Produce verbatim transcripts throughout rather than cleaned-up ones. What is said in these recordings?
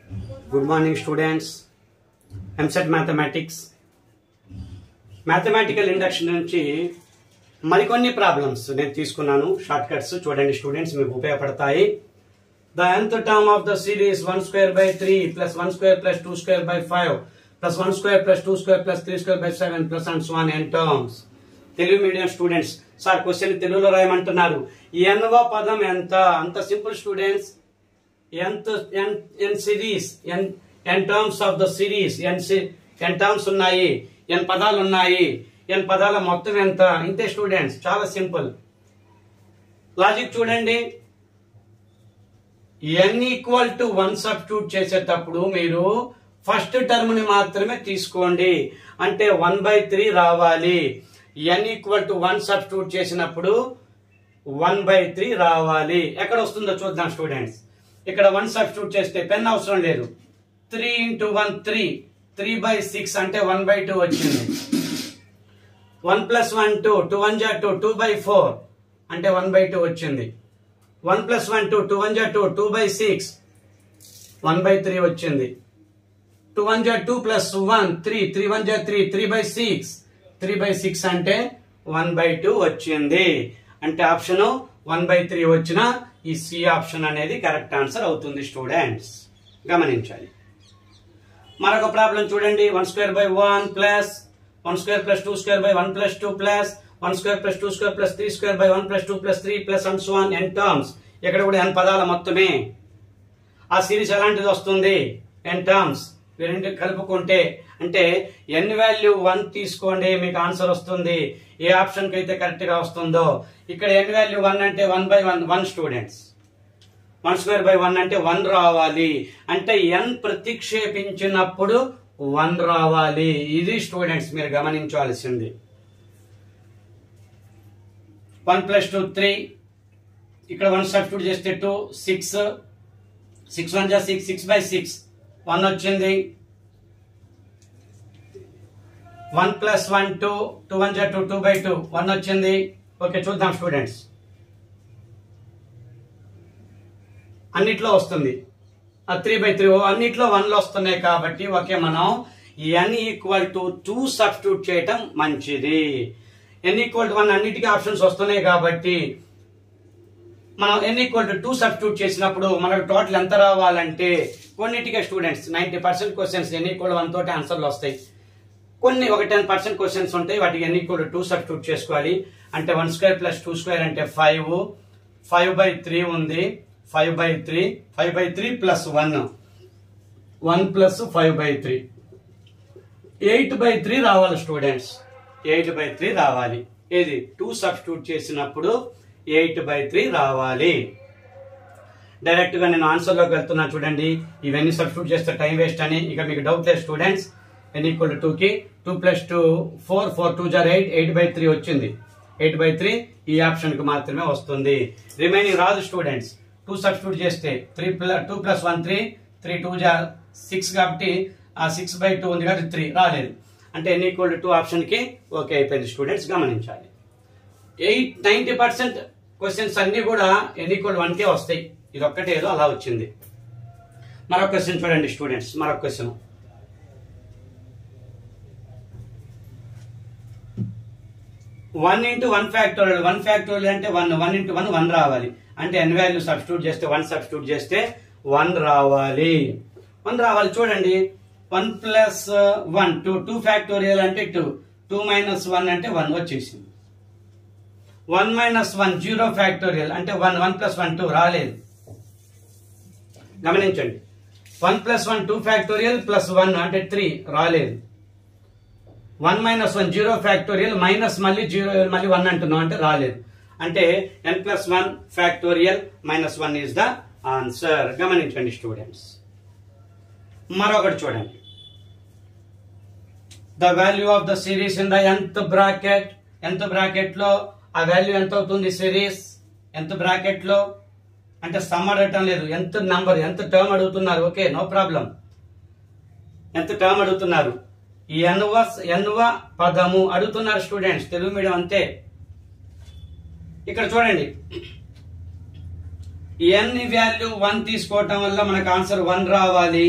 Good morning, students. M S E T Mathematics. Mathematical induction నుంచి మరికొన్ని problems నేను తీసుకున్నాను. షార్ట్ కట్స్ చూడండి స్టూడెంట్స్, మీకు ఉపయోగపడతాయి. The nth term of the series one square by three plus one square plus two square by five plus one square plus two square plus three square by seven plus and so on n terms. Telugu medium students, sir question తెలుగులో రాయమంటున్నారు. ఎన్వ పదం ఎంత? అంత simple students. nth n n series n n terms of the series n n terms ఉన్నాయి, n పదాలు ఉన్నాయి. n పదాల మొత్తం ఎంత? ఇంతే స్టూడెంట్స్, చాలా సింపుల్ లాజిక్ చూడండి. n equal to one substitute చేసేటప్పుడు మీరు ఫస్ట్ టర్మ్ ని మాత్రమే తీసుకోండి, అంటే వన్ బై త్రీ రావాలి. n equal to one substitute చేసినప్పుడు వన్ బై త్రీ రావాలి. ఎక్కడ వస్తుందో చూద్దాం స్టూడెంట్స్. ఇక్కడ వన్ సబ్స్టిట్యూట్ చేస్తే పెన్ అవసరం లేదు. Three into one three, three by six అంటే వన్ బై టూ వచ్చింది. One plus one two, two one జా టూ, టూ బై ఫోర్ అంటే వన్ బై టూ వచ్చింది. One plus one two, two one జా two, two by six one by three వచ్చింది. Two one జా two plus one three, three one జా three, three by six three by six అంటే one by two వచ్చింది. అంటే option one by three వచ్చిన ఈ C option అనేది correct answer అవుతుంది స్టూడెంట్స్, గమనించాలి. మరొక ప్రాబ్లం చూడండి. One square by one plus one square plus two square by one plus two plus one square plus two square plus three square by one plus two plus three plus and so on n terms. ఇక్కడ కూడా ఎన్ పదాల మొత్తమే. ఆ series ఎలాంటిది వస్తుంది? N terms. వీరంటి కలుపుకుంటే అంటే n value one తీసుకోండి, మీకు ఆన్సర్ వస్తుంది. ఏ ఆప్షన్ కి అయితే కరెక్ట్ గా వస్తుందో. ఇక్కడ ఎన్ వాల్యూ వన్ అంటే one by one one students. One square by one అంటే వన్ రావాలి. అంటే ఎన్ ప్రతిక్షేపించినప్పుడు వన్ రావాలి. ఇది స్టూడెంట్స్ మీరు గమనించాల్సింది. వన్ ప్లస్ టూ త్రీ, ఇక్కడ వన్ సబ్స్టిట్యూట్ చేస్తే టూ, సిక్స్ సిక్స్ వన్ జా six, six by six one వచ్చింది. One plus one two, two one జా two, two by two one వచ్చింది. ఓకే, చూద్దాం స్టూడెంట్స్. అన్నిట్లో వస్తుంది. త్రీ బై త్రీ అన్నిట్లో వన్లు వస్తున్నాయి కాబట్టి ఓకే, మనం n equal to two substitute చేయటం మంచిది. ఎన్ ఈక్వల్ టు వన్ అన్నిటికీ ఆప్షన్స్ వస్తున్నాయి కాబట్టి మనం n equal to two substitute చేసినప్పుడు మనకు టోటల్ ఎంత రావాలంటే, కొన్నిటికే students ninety percent questions n equal one తోటి ఆన్సర్లు వస్తాయి. కొన్ని ఒక టెన్ పర్సెంట్ క్వశ్చన్స్ ఉంటాయి, వాటికి n equal to two substitute చేసుకోవాలి. అంటే one square plus two square అంటే ఫైవ్, ఫైవ్ బై త్రీ ఉంది, five by three, five by three plus one, one plus five by three, eight by three రావాలి students. Eight by three రావాలి. ఏది two substitute చేసినప్పుడు eight by three రావాలి. Direct గా నేను answer లోకి వెళ్తున్నా చూడండి. ఇవన్నీ సబ్స్టిట్యూట్ చేస్తే టైం వేస్ట్ అని ఇక మీకు డౌట్ లేదు students. N equal to two కి two plus two four, four two జార్ ఎయిట్, ఎయిట్ బై త్రీ వచ్చింది. ఎయిట్ బై త్రీ ఈ ఆప్షన్ కి మాత్రమే వస్తుంది. రిమైనింగ్ రాదు స్టూడెంట్స్. టూ సబ్స్టిట్యూట్ చేస్తే three plus two plus one three, three two జార్ సిక్స్ కాబట్టి ఆ సిక్స్ బై టూ ఉంది కాబట్టి త్రీ రాలేదు. అంటే n equal to two option కి ఓకే అయిపోయింది స్టూడెంట్స్, గమనించాలి. ఎయిట్ నైన్టీ పర్సెంట్ క్వశ్చన్స్ అన్ని కూడా ఎన్ ఈక్వల్ వన్ కే వస్తాయి. ఇది ఒక్కటే ఏదో అలా వచ్చింది. మరొక క్వశ్చన్ చూడండి స్టూడెంట్స్. మరొక question one into one factorial. One factorial అంటే one, one into one one రావాలి. అంటే ఎన్ వాల్యూ సబ్స్టిట్యూట్ చేస్తే వన్ సబ్స్టిట్యూట్ చేస్తే వన్ రావాలి. వన్ రావాలి చూడండి. One plus one two, two factorial అంటే టూ, టూ మైనస్ వన్ అంటే వన్ వచ్చేసింది. One minus one zero factorial అంటే one, one plus one two రాలేదు. గమనించండి. One plus one two factorial plus one అంటే త్రీ రాలేదు. One minus one zero factorial minus మళ్ళీ zero మళ్ళీ వన్ అంటున్నాం అంటే రాలేదు. అంటే n plus one factorial minus one is the answer. గమనించండి స్టూడెంట్స్. మరొకటి చూడండి. The value of the series in the nth bracket. nth bracket లో ఆ వాల్యూ ఎంత అవుతుంది? సిరీస్ nth బ్రాకెట్ లో అంటే సమ్ అడగటం లేదు, ఎంత నంబర్ ఎంత టర్మ్ అడుగుతున్నారు. Okay, no problem. ఎంత టర్మ్ అడుగుతున్నారు? ఎన్వ ఎన్వ పదము అడుగుతున్నారు స్టూడెంట్స్. తెలుగు మీడియం అంతే. ఇక్కడ చూడండి, ఎన్ వాల్యూ వన్ తీసుకోవటం వల్ల మనకు ఆన్సర్ వన్ రావాలి.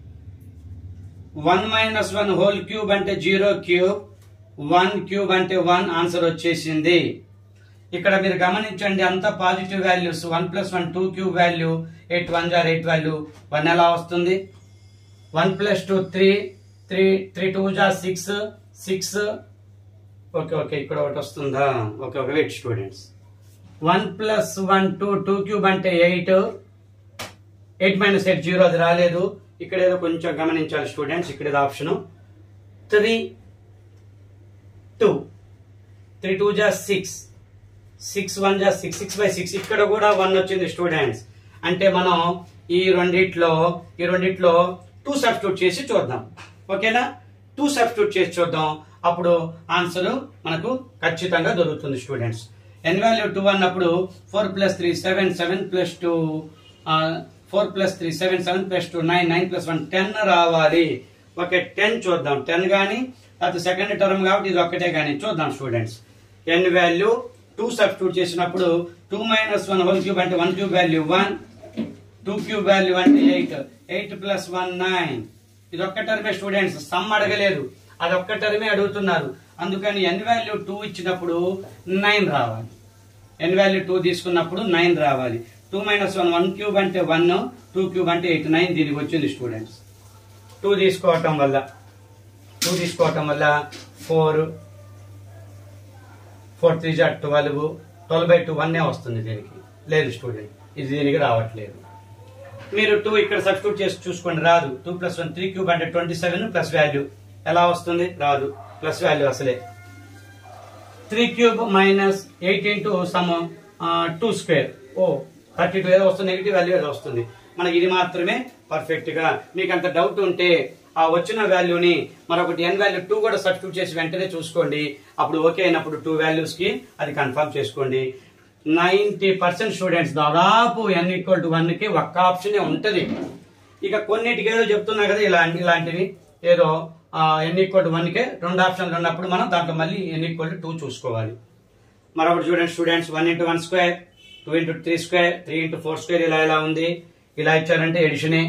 One minus one whole cube అంటే జీరో క్యూబ్, వన్ క్యూబ్ అంటే వన్, ఆన్సర్ వచ్చేసింది. ఇక్కడ మీరు గమనించండి అంతా positive values. One plus one two cube value, eight one జార్ ఎయిట్ వాల్యూ వన్ ఎలా వస్తుంది? One plus two three, three three two జార్ సిక్స్, సిక్స్. ఓకే ఓకే ఇక్కడ ఒకటి వస్తుందా? Okay okay wait students. One plus one two, two cube అంటే eight, eight minus eight zero, అది రాలేదు. ఇక్కడ ఏదో కొంచెం గమనించాలి స్టూడెంట్స్. ఇక్కడ ఏదో option three two, three two జా సిక్స్, సిక్స్ వన్ జా సిక్స్, సిక్స్ బై సిక్స్. ఇక్కడ కూడా వన్ వచ్చింది స్టూడెంట్స్. అంటే మనం ఈ రెండిట్లో ఈ రెండిట్లో టూ సబ్స్టిట్యూట్ చేసి చూద్దాం. ఓకేనా? టూ సబ్స్టిట్యూట్ చేసి చూద్దాం. అప్పుడు ఆన్సర్ మనకు ఖచ్చితంగా దొరుకుతుంది స్టూడెంట్స్. ఎన్ వాల్యూ టూ అన్నప్పుడు four plus three seven, seven plus two four plus three seven, seven plus two nine, nine plus one ten రావాలి. ఓకే టెన్ చూద్దాం. టెన్ కానీ అది సెకండ్ టర్మ్ కాబట్టి ఇది ఒక్కటే కానీ చూద్దాం students. N value two substitute చేసినప్పుడు two minus one whole cube అంటే one cube value one, two cube value అంటే eight, eight plus one nine. ఇది ఒక్క టర్మే స్టూడెంట్స్, సమ్ అడగలేదు, అది ఒక్క టర్మే అడుగుతున్నారు. అందుకని ఎన్ వాల్యూ టూ ఇచ్చినప్పుడు నైన్ రావాలి. ఎన్ వాల్యూ టూ తీసుకున్నప్పుడు నైన్ రావాలి. Two minus one, one cube అంటే వన్, టూ క్యూబ్ అంటే ఎయిట్, నైన్ దీనికి వచ్చింది స్టూడెంట్స్. టూ తీసుకోవటం వల్ల టూ తీసుకోవటం వల్ల ఫోర్, ఫోర్ త్రీ జా ట్వెల్వ్, ట్వెల్వ్ బై టూ వన్నే వస్తుంది దీనికి. లేదు స్టూడెంట్, ఇది దీనికి రావట్లేదు. మీరు టూ ఇక్కడ సబ్స్టిట్యూట్ చేసి చూసుకోండి, రాదు. Two plus one three cube అంటే ట్వంటీ సెవెన్ ప్లస్ వాల్యూ ఎలా వస్తుంది? రాదు, ప్లస్ వాల్యూ అసలే. Three cube minus eight into some two square, ఓ థర్టీ టూ ఏదో వస్తుంది, నెగిటివ్ వాల్యూ ఏదో వస్తుంది. మనకి ఇది మాత్రమే పర్ఫెక్ట్ గా. మీకు అంత డౌట్ ఉంటే ఆ వచ్చిన వాల్యూని మరొకటి ఎన్ వాల్యూ టూ కూడా సబ్స్టిట్యూట్ చేసి వెంటనే చూసుకోండి. అప్పుడు ఓకే అయినప్పుడు టూ వాల్యూస్ కి అది కన్ఫర్మ్ చేసుకోండి. నైన్టీ పర్సెంట్ స్టూడెంట్స్ దాదాపు ఎన్ ఈక్వల్ టు వన్ కి ఒక్క ఆప్షనే ఉంటది. ఇక కొన్నిటికి ఏదో చెప్తున్నా కదా ఇలా ఇలాంటివి ఏదో ఎన్ ఈక్వల్ టు వన్ కే రెండు ఆప్షన్లు ఉన్నప్పుడు మనం దాంట్లో మళ్ళీ ఎన్ ఈక్వల్ టు టూ చూసుకోవాలి. మరొకటి చూడండి students, one into one square, two into three square, three into four square ఇలా ఎలా ఉంది? ఇలా ఇచ్చారంటే ఎడిషనే.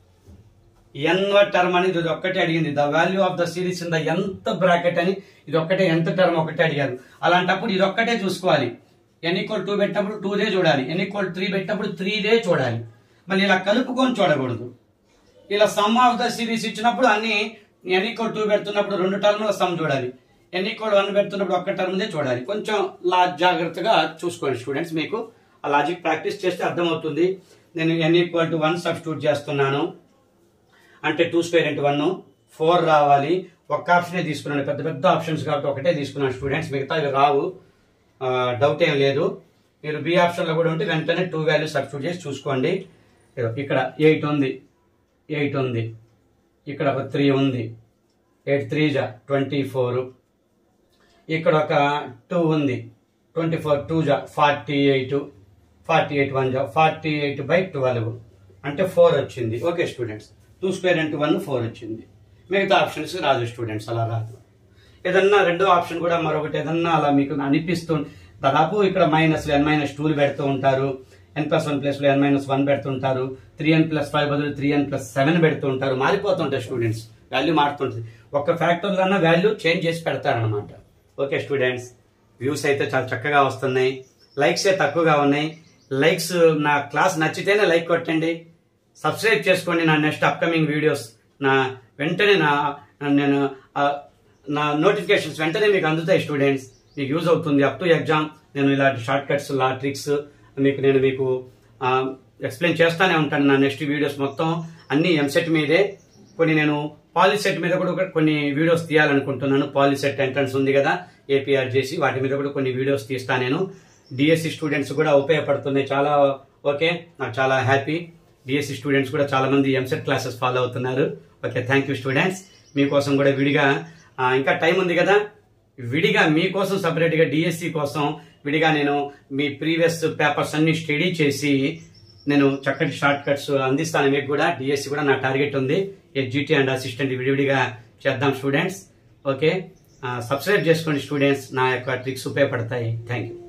ఎన్ టర్మ్ అని ఇది ఒక్కటే అడిగింది. The value of the series in the ఎంత బ్రాకెట్ అని ఇది ఒక్కటే, ఎంత టర్మ్ ఒకటే అడిగారు. అలాంటప్పుడు ఇది ఒక్కటే చూసుకోవాలి. ఎన్ ఈక్వల్ టూ పెట్టినప్పుడు టూ దే చూడాలి, ఎన్ ఈక్వల్ త్రీ పెట్టినప్పుడు త్రీ దే చూడాలి. మళ్ళీ ఇలా కలుపుకొని చూడకూడదు. ఇలా సమ్ ఆఫ్ ద సిరీస్ ఇచ్చినప్పుడు అన్ని ఎన్ ఈక్వల్ టూ పెడుతున్నప్పుడు రెండు టర్మ్ సమ్ చూడాలి, ఎన్ ఈక్వల్ వన్ పెడుతున్నప్పుడు ఒక్క టర్మ్ దే చూడాలి. కొంచెం లా జాగ్రత్తగా చూసుకోండి స్టూడెంట్స్. మీకు ఆ లాజిక్ ప్రాక్టీస్ చేస్తే అర్థమవుతుంది. నేను n equal to one substitute చేస్తున్నాను అంటే two square into one four రావాలి. ఒక్క ఆప్షనే తీసుకున్నాను, పెద్ద పెద్ద ఆప్షన్స్ కాబట్టి ఒకటే తీసుకున్నాను స్టూడెంట్స్, మిగతా ఇవి రావు, డౌట్ ఏం లేదు. మీరు బి ఆప్షన్ లో కూడా ఉంటే వెంటనే టూ వాల్యూ సబ్స్టిట్యూట్ చేసి చూసుకోండి. ఇక్కడ ఎయిట్ ఉంది, ఎయిట్ ఉంది, ఇక్కడ ఒక త్రీ ఉంది, ఎయిట్ త్రీ జా ట్వంటీ ఫోర్, ఇక్కడ ఒక టూ ఉంది, ట్వంటీ ఫోర్ టూ జా forty eight, forty eight one జా ఫార్టీ ఎయిట్ బై ట్వెల్వ్ అంటే ఫోర్ వచ్చింది. Okay students, two square into one four వచ్చింది. మిగతా ఆప్షన్స్ రాదు స్టూడెంట్స్, అలా రాదు. ఏదన్నా రెండో ఆప్షన్ కూడా మరొకటి ఏదన్నా అలా మీకు అనిపిస్తుంది. దాదాపు ఇక్కడ మైనస్ ఎన్ మైనస్ టూలు పెడుతూ ఉంటారు, ఎన్ ప్లస్ వన్ ప్లస్ లో ఎన్ మైనస్ వన్ పెడుతుంటారు, త్రీ ఎన్ ప్లస్ ఫైవ్ బదులు త్రీ ఎన్ ప్లస్ సెవెన్ పెడుతూ ఉంటారు. మారిపోతుంటాయి స్టూడెంట్స్, వాల్యూ మారుతుంటుంది. ఒక్క ఫ్యాక్టర్లన్నా వాల్యూ చేంజ్ చేసి పెడతారనమాట. ఓకే స్టూడెంట్స్, వ్యూస్ అయితే చాలా చక్కగా వస్తున్నాయి, లైక్స్ ఏ తక్కువగా ఉన్నాయి. లైక్స్ నా క్లాస్ నచ్చితేనే లైక్ కొట్టండి, సబ్స్క్రైబ్ చేసుకోండి. నా నెక్స్ట్ అప్కమింగ్ వీడియోస్ నా వెంటనే నా నేను నా నోటిఫికేషన్స్ వెంటనే మీకు అందుతాయి స్టూడెంట్స్, మీకు యూజ్ అవుతుంది. అప్ టు ఎగ్జామ్ నేను ఇలాంటి షార్ట్ కట్స్ లా ట్రిక్స్ మీకు నేను మీకు ఎక్స్ప్లెయిన్ చేస్తానే ఉంటాను. నా నెక్స్ట్ వీడియోస్ మొత్తం అన్ని ఎంసెట్ మీదే. కొన్ని నేను పాలిసెట్ మీద కూడా కొన్ని వీడియోస్ తీయాలనుకుంటున్నాను. పాలిసెట్ ఎంట్రన్స్ ఉంది కదా ఏపీఆర్ చేసి, వాటి మీద కూడా కొన్ని వీడియోస్ తీస్తా నేను. డిఎస్సి స్టూడెంట్స్ కూడా ఉపయోగపడుతున్నాయి చాలా. ఓకే, నాకు చాలా హ్యాపీ. డిఎస్సి స్టూడెంట్స్ కూడా చాలా మంది ఎంసెట్ క్లాసెస్ ఫాలో అవుతున్నారు. Okay, thank you students. మీకోసం కూడా విడిగా ఇంకా టైం ఉంది కదా, విడిగా మీకోసం సపరేట్ గా డిఎస్సి కోసం విడిగా నేను మీ ప్రీవియస్ పేపర్స్ అన్ని స్టడీ చేసి నేను చక్కటి షార్ట్ కట్స్ అందిస్తాను. మీకు కూడా డిఎస్సి కూడా నా టార్గెట్ ఉంది. జీటీ అండ్ అసిస్టెంట్ విడివిడిగా చేద్దాం స్టూడెంట్స్. ఓకే, సబ్స్క్రైబ్ చేసుకోండి స్టూడెంట్స్, నా యొక్క ట్రిక్స్ ఉపయోగపడతాయి. Thank you.